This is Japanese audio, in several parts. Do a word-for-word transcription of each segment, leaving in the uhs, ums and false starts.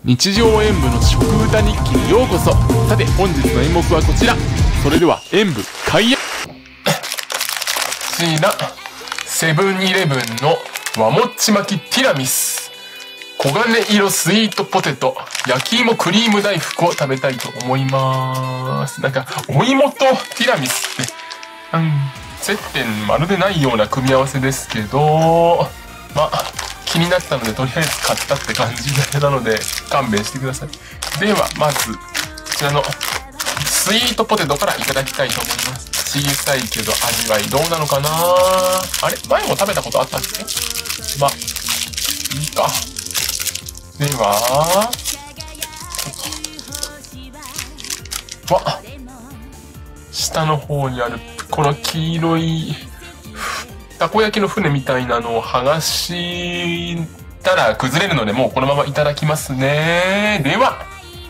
日常演舞の食歌日記にようこそ。さて本日の演目はこちら。それでは演舞開演。こちらセブンイレブンの和もっち巻きティラミス、黄金色スイートポテト、焼き芋クリーム大福を食べたいと思います。なんかお芋とティラミスって、うん、接点まるでないような組み合わせですけど、まあ気になったのでとりあえず買ったって感じなので勘弁してください。ではまずこちらのスイートポテトからいただきたいと思います。小さいけど味わいどうなのかな。あれ前も食べたことあったんですね。まあいいか。ではわ下の方にあるこの黄色いたこ焼きの船みたいなのを剥がしたら崩れるので、もうこのままいただきますね。では、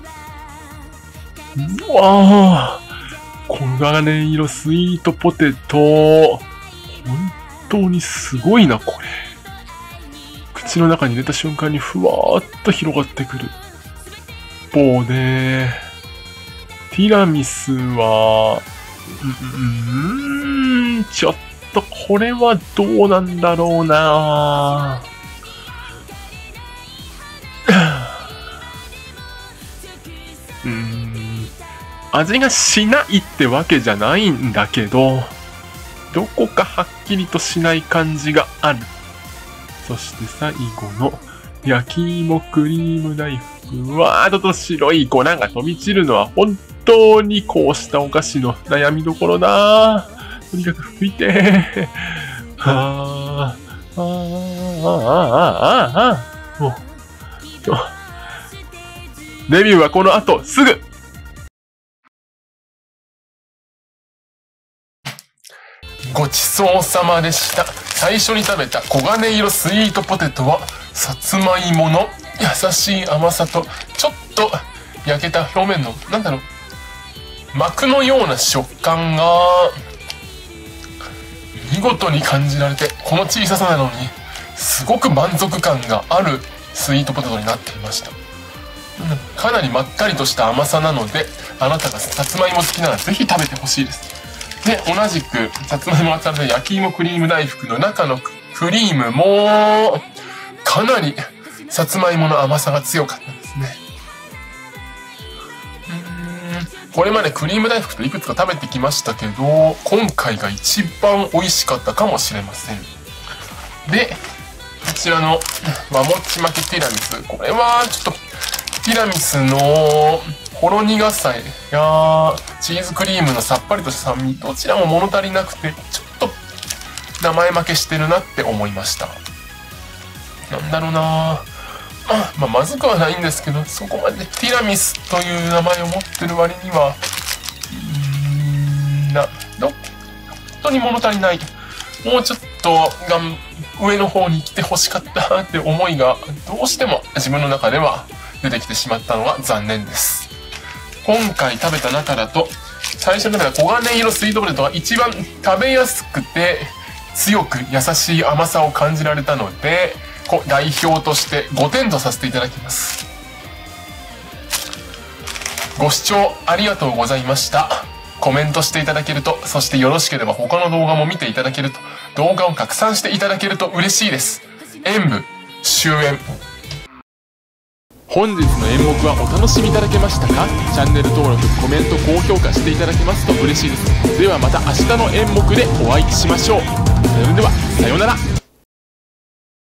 うわー、黄金色スイートポテト、本当にすごいなこれ。口の中に入れた瞬間にふわーっと広がってくる。一方でティラミスはうーんちょっとこれはどうなんだろうな。うーん味がしないってわけじゃないんだけど、どこかはっきりとしない感じがある。そして最後の焼き芋クリーム大福はちょっと白い粉が飛び散るのは本当にこうしたお菓子の悩みどころだ。とにかく拭いて。はぁ、あー、あー、あー、あー、もう、デビューはこの後すぐ。ごちそうさまでした。最初に食べた黄金色スイートポテトはさつまいもの優しい甘さとちょっと焼けた表面のなんだろう膜のような食感が見事に感じられて、この小ささなのにすごく満足感があるスイートポテトになっていました。かなりまったりとした甘さなので、あなたがさつまいも好きならぜひ食べてほしいです。で、同じくさつまいもが食べた焼き芋クリーム大福の中のクリームもかなりさつまいもの甘さが強かったですね。うーんこれまでクリーム大福といくつか食べてきましたけど、今回が一番美味しかったかもしれません。で、こちらの和もっち巻きティラミス、これはちょっとティラミスのほろ苦さやチーズクリームのさっぱりとした酸味、どちらも物足りなくてちょっと名前負けしてるなって思いました。なんだろうなあ、まあ、まずくはないんですけど、そこまでティラミスという名前を持ってる割にはうーんなど本当に物足りない。もうちょっとがん上の方に来てほしかったって思いがどうしても自分の中では出てきてしまったのは残念です。今回食べた中だと最初に食べた黄金色スイートポテトが一番食べやすくて強く優しい甘さを感じられたので、代表としてごてんとさせていただきます。ご視聴ありがとうございました。コメントしていただけると、そしてよろしければ他の動画も見ていただけると、動画を拡散していただけると嬉しいです。演舞終演。本日の演目はお楽しみいただけましたか？チャンネル登録、コメント、高評価していただけますと嬉しいです。ではまた明日の演目でお会いしましょう。それではさようなら。